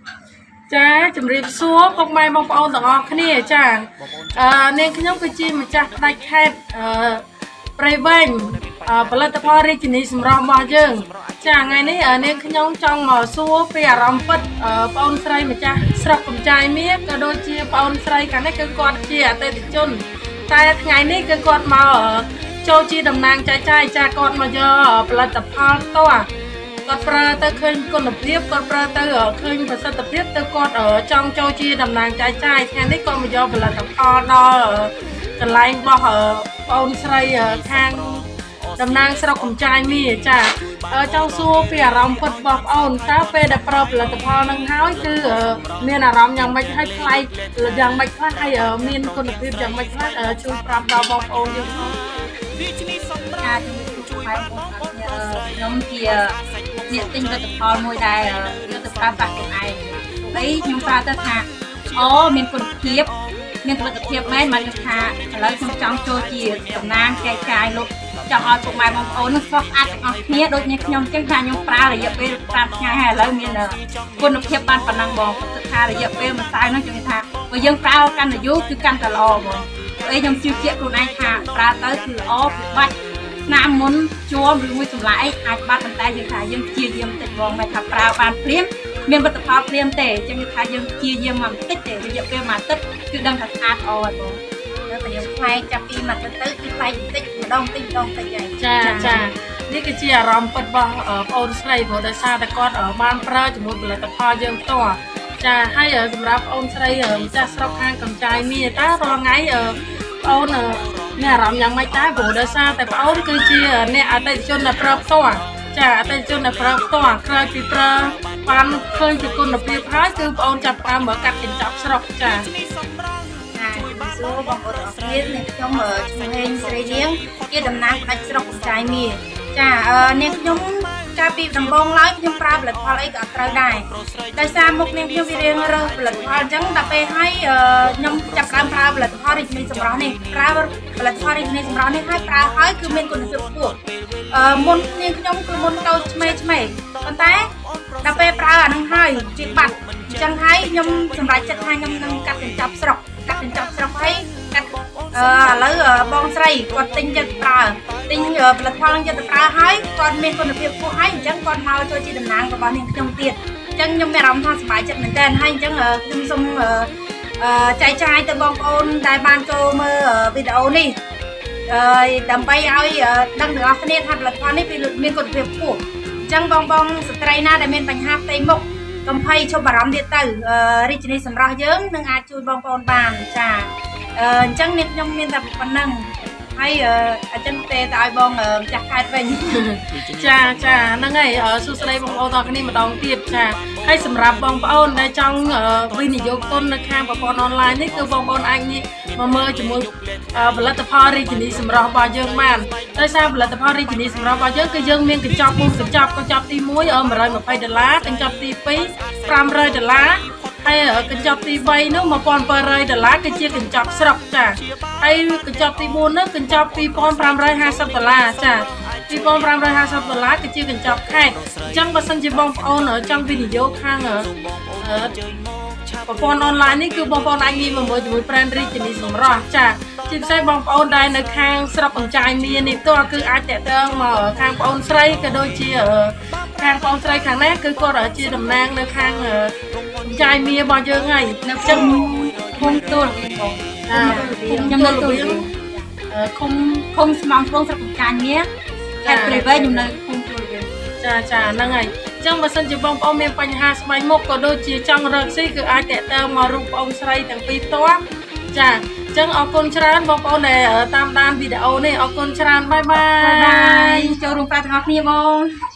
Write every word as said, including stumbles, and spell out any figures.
Cha chấm riệp xúa phong mai mong ôn tặng ngọc kia cha nên cái nhóm cái chi mà cha đại khét Prey Vinhผลิตภัณฑ์ Richney สำหรับบ่យើងចាថ្ងៃនេះនាងខ្ញុំចង់មកសួរពីអារម្មណ៍ពិតបងអូនស្រីម្ចាស់ស្រុកកំចាយមាសក៏ដូចជាបងអូនស្រីខាងនេះគឺគាត់ជាអតិថិជនតែថ្ងៃនេះគឺគាត់មកចូលជាតំណាងចែកចាយចាគាត់មកយកផលិតផលផ្ទាល់គាត់ប្រើទៅឃើញគុណភាពគាត់ប្រើទៅឃើញប្រសិទ្ធភាពទៅគាត់ចង់ចូលជាតំណាងចែកចាយថ្ងៃនេះគាត់មកយកផលិតផលដល់កន្លែងរបស់បងអូនស្រីខាងតំណាងស្រុកកំចាយមាសចាចង់សួរពីអារម្មណ៍ពិតរបស់បងអូនតើពេលដែលប្រើផលិតផលនឹងហើយគឺមានអារម្មណ៍យ៉ាងម៉េចហើយថ្លៃយ៉ាងម៉េចខ្លះហើយមានគុណភាពយ៉ាងម៉េចខ្លះជួយប្រាប់ដល់បងប្អូនយើងផងការជួយផ្សាយខ្ញុំជាអ្នកទិញផលិតផលមួយដែលយកទៅប្រើប្រាស់ខ្លួនឯងហើយខ្ញុំប្រើទៅថាអូមានគុណភាពមានផលិតភាពមែនមកថាឥឡូវខ្ញុំចង់ចូលជាតំណាងចែកចាយលោកចង់ឲ្យពុកម៉ែបងប្អូនស្អាតស្អាតទាំងអស់គ្នាដូចនេះខ្ញុំចឹងថាខ្ញុំប្រើរយៈពេលប្រាំថ្ងៃហើយឥឡូវមានគុណភាពបានប៉ុណ្ណឹងបងព្រោះថារយៈពេលមួយសៅហ្នឹងចឹងថាបើយើងប្រើកាន់តែយូរគឺកាន់តែល្អបងអីខ្ញុំជឿជាក់ខ្លួនឯងថាប្រើទៅគឺល្អពិបាច់ស្នាមមុនជួមឬមួយសម្លាយអាចបាត់ប៉ុន្តែយើងថាយើងព្យាយាមតិចបងមិនថាប្រើបានព្រាមមានលទ្ធផលព្រាមទេចឹងថាយើងព្យាយាមមកបន្តិចទេរយៈពេលមួយអាទិត្យគឺដឹងថាស្អាតល្អហើយបងតែយើងផ្លែចាប់ពីមួយអាទិត្យទៅគឺផ្លែបន្តិចម្ដងបន្តិចម្ដងបន្តិចហើយចាចានេះគឺជាអារម្មណ៍ពិតរបស់បងអូនស្រីព្រោះដោយសារតែគាត់បានប្រើជាមួយផលិតផលយើងផ្ទាល់ចាហើយសម្រាប់បងអូនស្រីម្ចាស់ស្រុកខាងកំចាយមាសតើរាល់ថ្ងៃបងអូនមានអារម្មណ៍យ៉ាងម៉េចដែរព្រោះដោយសារតែបងអូនគឺជាអ្នកអតិថិជនដែលប្រើផ្ទាល់ចាអតិថិជនដែលប្រើផ្ទាល់ក្រោយពីប្រើបានឃើញពីគុណភាពហើយគឺបងអូនចាប់ផ្ដើមមកកាត់កញ្ចប់ស្រុកចាសួរបងប្អូនអរគុណនាងខ្ញុំឈ្មោះហេងស្រីនាងជាតំណាងផ្ដាច់ស្រុកកំចាយមាសចានាងខ្ញុំកាលពីដំបូងឡើយខ្ញុំប្រើផលិតផលអីក៏អត់ត្រូវដែរដោយសារមុខនាងខ្ញុំវារៀងរើសផលិតផលអញ្ចឹងដល់ពេលហើយខ្ញុំចាប់ផ្ដើមប្រើផលិតផល Richney សម្រាប់នេះប្រើផលិតផល Richney សម្រាប់នេះហើយប្រើហើយគឺមានគុណភាពខ្ពស់មុននាងខ្ញុំគឺមុនទៅឆ្មេឆ្មេប៉ុន្តែដល់ពេលប្រើអានឹងហើយជាបាត់អញ្ចឹងហើយខ្ញុំសម្រេចចិត្តថាខ្ញុំនឹងកាត់កញ្ចប់ស្រុកកាត់កញ្ចប់ស្រុកហើយកាត់ឥឡូវបងស្រីគាត់ទិញយកទៅប្រើទិញផលិតផលយកទៅប្រើហើយគាត់មានគុណភាពខ្ពស់ហើយអញ្ចឹងគាត់មកចូលជាតំណាងរបស់នាងខ្ញុំទៀតអញ្ចឹងខ្ញុំមានអារម្មណ៍ថាសប្បាយចិត្តមែនទែនហើយអញ្ចឹងខ្ញុំសូមចែកចាយទៅបងប្អូនដែលបានចូលមើលវីដេអូនេះដើម្បីឲ្យដឹងទាំងអស់គ្នាថាផលិតផលនេះវាមានគុណភាពខ្ពស់អញ្ចឹងបងបងស្ត្រីណាដែលមានបញ្ហាផ្ទៃមុខកំភៃឈប់បារម្ភទៀតទៅ Richney សម្រាប់យើងនឹងអាចជួយបងប្អូនបានចាអញ្ចឹងនាងខ្ញុំមានតែប៉ុណ្ណឹងហើយអញ្ចឹងទេទៅឲ្យបងម្ចាស់ខេត្តវិញចាចាហ្នឹងហើយសួស្តីបងប្អូនទាំងគ្នាម្ដងទៀតចាហើយសម្រាប់បងប្អូនដែលចង់វិនិយោគទុននៅខាងប្រព័ន្ធអនឡាញនេះគឺបងប្អូនអាចងាកមកមើលជាមួយផលិតផល Richney សម្រាប់របស់យើងបានដោយសារផលិតផល Richney សម្រាប់របស់យើងគឺយើងមានកញ្ចប់កញ្ចប់កញ្ចប់ទីមួយមួយរយម្ភៃដុល្លារកញ្ចប់ទីពីរ ប្រាំរយដុល្លារហើយកញ្ចប់ទីបីនោះmột nghìn bảy trămដុល្លារគឺជាកញ្ចប់ស្រុកចាហើយកញ្ចប់ទីបួននោះកញ្ចប់ពីរពាន់ប្រាំរយហាសិបដុល្លារចាពីរពាន់ប្រាំរយហាសិបដុល្លារគឺជាកញ្ចប់ខេត្តអញ្ចឹងបើសិនជាបងប្អូនចង់វិនិយោគខាងប្រព័ន្ធអនឡាញនេះគឺបងប្អូនអាចងាកមកមើលជាមួយ brand Richney សម្រាប់ចាជាពិសេសបងប្អូនដែលនៅខាងស្រុកកំចាយមាសនេះផ្ទាល់គឺអាចតាក់ទងមកខាងបងប្អូនស្រីក៏ដូចជាខាងបងប្អូនស្រីខាងនេះគឺគាត់ជាតំណាងនៅខាងកំចាយមាសរបស់យើងហើយនៅចឹងភូមិទួលបងខ្ញុំនៅលៀងឃុំឃុំស្មងក្នុងស្រុកកំចាយមាសខេត្តព្រៃវែងខ្ញុំនៅភូមិទួលយើងចាចាហ្នឹងហើយអញ្ចឹងបើសិនជាបងប្អូនមានបញ្ហាស្បែកមុខក៏ដូចជាចង់រកស៊ីគឺអាចតាក់ទងមករូបបងស្រីទាំងពីរផ្ទាល់ចាអញ្ចឹងអរគុណច្រើនបងប្អូនដែលតាមដានវីដេអូនេះអរគុណច្រើនបាយបាយបាយចូលរួមប្រាទាំងអស់គ្នាបង